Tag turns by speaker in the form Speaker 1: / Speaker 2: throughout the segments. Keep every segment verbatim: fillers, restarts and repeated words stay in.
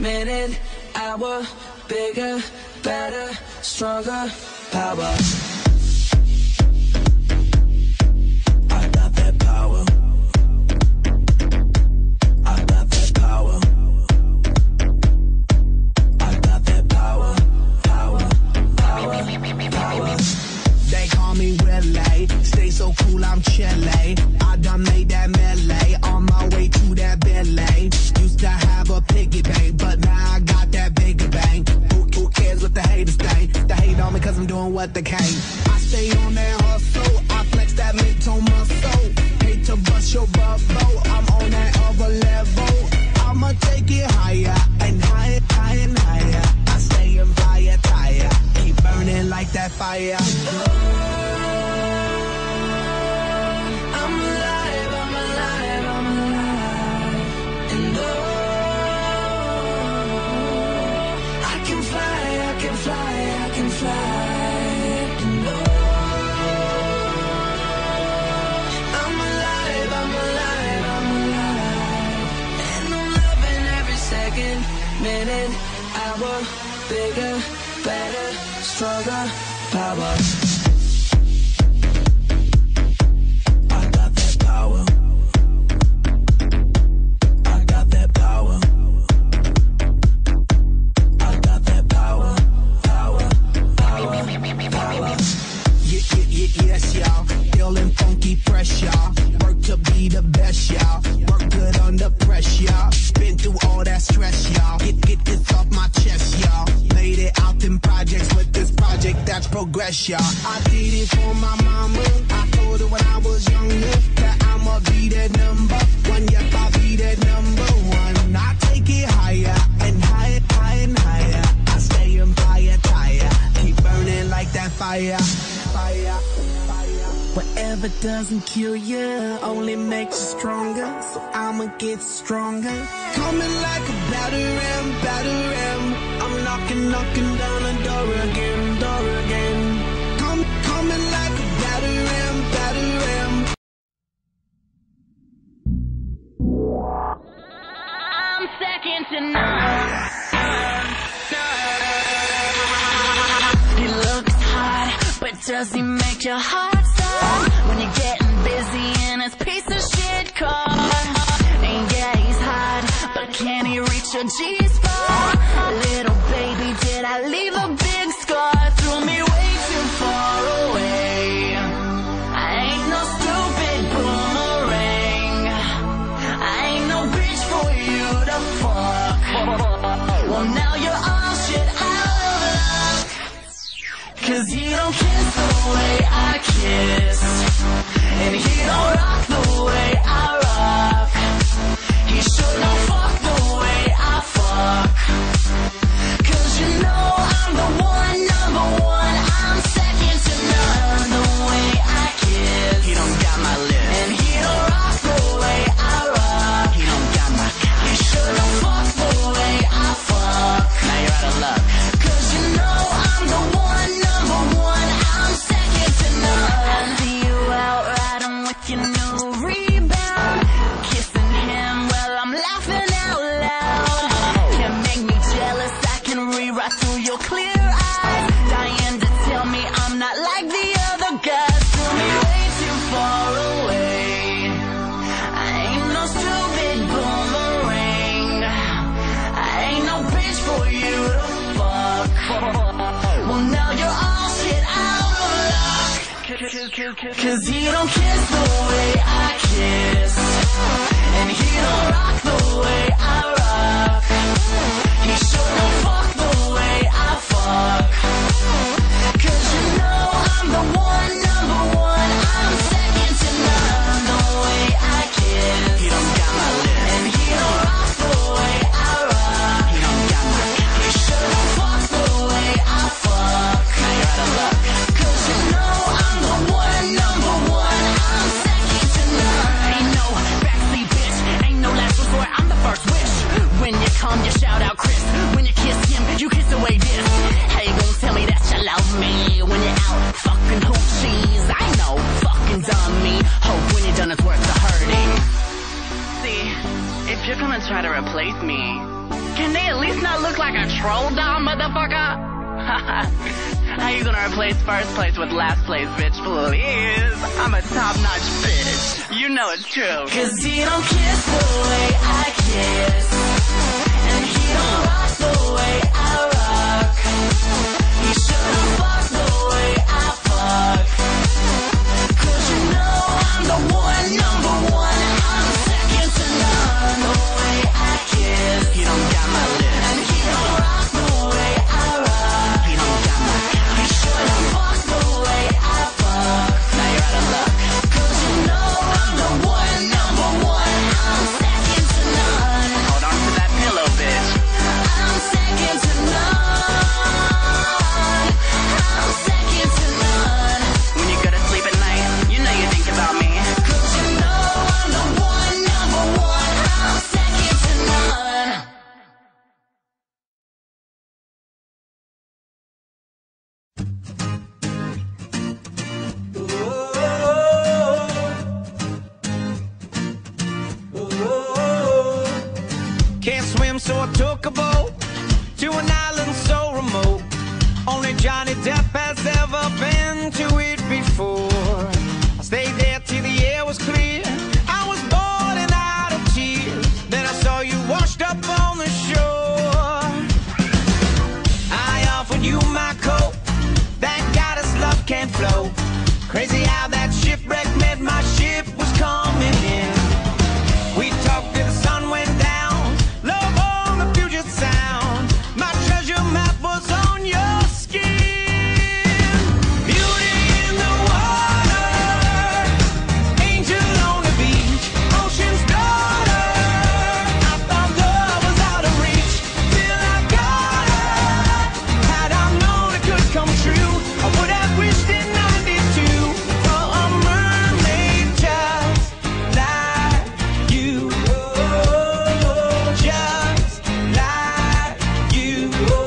Speaker 1: minute, hour, bigger, better, stronger, power. I got that power. I got that power. I got that power, power, power, power.
Speaker 2: They call me Willie, stay so cool, I'm chilly. I done made that melee, on my way to that Billy. Used to have a piggy bank, but now I got that bigger bank. Who, who cares what the haters think? They hate on me cause I'm doing what they can. I stay on that hustle, I flex that mental muscle. Hate to bust your bubble, I'm on that other level. I'ma take it higher, and higher, higher, and higher. I stay in fire, tire, keep burning like that fire.
Speaker 1: Minute, hour, bigger, better, stronger, power. I got that power. I got that power. I got that power, power, power, power.
Speaker 2: Yeah, yeah, yeah, yes, y'all. Feeling funky fresh, y'all. Work to be the best, y'all. Work good under pressure, y'all. Been through all that stress, y'all. Get, get this off my chest, y'all. Made it out in projects with this project, that's progress, y'all. I did it for my mama. I told her when I was younger that I'ma be that number one. Yep, I'll be that number one. I take it higher and higher, higher and higher. I stay in fire, tire. Keep burning like that fire. Fire, fire. Whatever doesn't kill you only makes you stronger. So I'ma get stronger. Coming like a battering, battering. I'm knocking, knocking down the door again, door again. Come, coming like a battering, battering.
Speaker 3: I'm second to none. He looks hot, but does he make your heart stop when you're getting busy in his piece of shit car? And yeah, he's hot, but can he reach your G-spot? Little baby, did I leave a big scar? Threw me way too far away. I ain't no stupid boomerang. I ain't no bitch for you to fuck. Well, now you're all shit out of luck, cause he don't kiss the way I kiss, and he don't rock the way I rock. He sure don't fuck the way I fuck, cause you know I'm the one, number one. I'm second to none. The way I kiss, he don't got my lips, and he don't rock the way I rock. He don't got my cock. He sure don't fuck the way I fuck. Now you're out of luck, cause you know I'm the one, number one. I'm second to none. I see you out riding with your new rebound, kissing him while I'm laughing out loud. Can't make me jealous, I can rewrite through your clear eyes, dying to tell me I'm not like the other guys. Threw me way too far away. I ain't no stupid boomerang. I ain't no bitch for you to fuck. Well, now you're all shit out of luck, cause he don't kiss the way I kiss, and he don't rock the way I rock. He sure don't fuck the way I fuck, cause you know I'm the one, number one. I'm second to none. The way I kiss, he don't got my lips, and he don't rock the way I rock. He don't got my cock. He sure don't fuck the way I fuck. Now you're out of luck, cause you know I'm the one, number one. I'm second to none. Ain't no backseat bitch, ain't no last resort. I'm the first wish. When you come, you shout out Chris. When you kiss him, you kiss away this. Hey, troll down, motherfucker? How you gonna replace first place with last place, bitch? Please. I'm a top-notch bitch. You know it's true.
Speaker 1: Cause he don't kiss the way I kiss, and he don't rock the way I rock. He shouldn't fuck the way I fuck. Cause you know I'm the one, number one. I'm second to none. The way I kiss,
Speaker 3: He don't got my lips.
Speaker 1: and he don't rock the way I rock.
Speaker 3: He don't got my cock.
Speaker 1: He shouldn't fuck the way I fuck.
Speaker 3: Now you're out of luck.
Speaker 1: Cause you know I'm the one, number one. I'm second to none.
Speaker 3: Hold on to that pillow, bitch.
Speaker 1: I'm second to none. I'm second to none.
Speaker 3: When you go to sleep at night, you know you think about me.
Speaker 1: Cause you know I'm the one, number one. I'm second to none.
Speaker 2: Can't swim, so I took a boat to an island so remote. Only Johnny Depp has ever been to it before. I stayed there till the air was clear. I was bored and out of tears. Then I saw you washed up on the shore. I offered you my coat. Thank God this love can't flow. Crazy how that shipwreck meant my ship was coming in. We talked till the sun went down. Love on the Puget Sound. My treasure map was on your skin. Beauty in the water, angel on the beach, ocean's daughter. I thought love was out of reach till I got her. Had I known it could come true, I would have wished in ninety-two for a mermaid just like you. Just like you.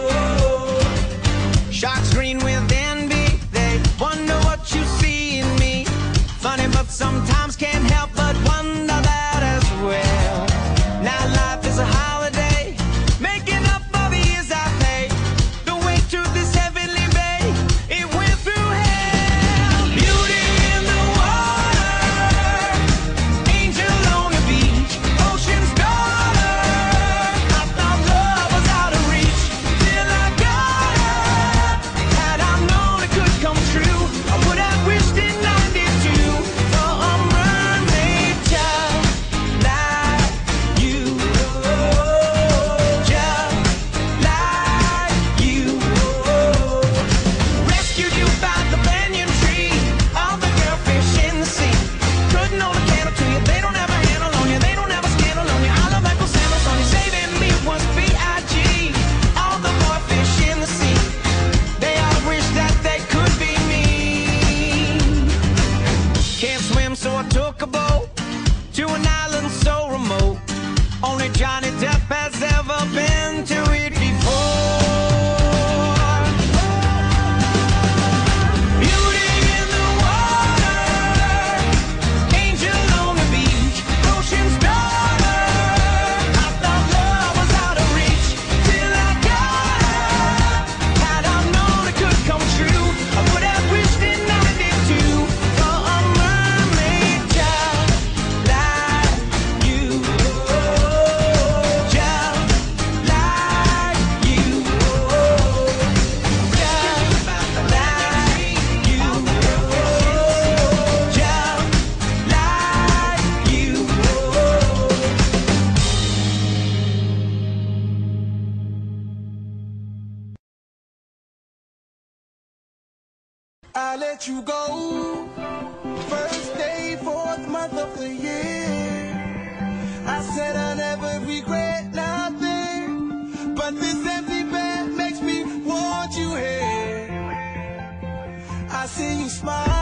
Speaker 2: Sharks green with envy, they wonder what you see in me. Funny, but sometimes can't help but wonder that as well. Now life is a holiday, making up for the years I paid. The way to this heavenly bay, it went through hell. Beauty in the water, angel on the beach, ocean's daughter. I thought love was out of reach till I got her. Had I known it could come true, I would have wished in ninety-two for a mermaid just like you. Just like you. Rescued you by the banyan tree, all the girlfish in the sea. Couldn't hold a candle to you, they don't have a handle on you, they don't have a scandal on you. I love ankle sandals on you, saving me was B I G. All the boy fish in the sea, they all wish that they could be me. Can't swim, so I took a boat to an island so remote. Only Johnny Depp has ever been to it before. Beauty in the water, angel on the beach, ocean's daughter. I thought love was out of reach till I got her. Had I known it could come true, I would have wished in ninety-two for a mermaid just like you. Just like you. Just like you. Just like you.
Speaker 4: I let you go, first day, fourth month of the year. I said I never regret nothing, but this empty bed makes me want you here. I see you smile.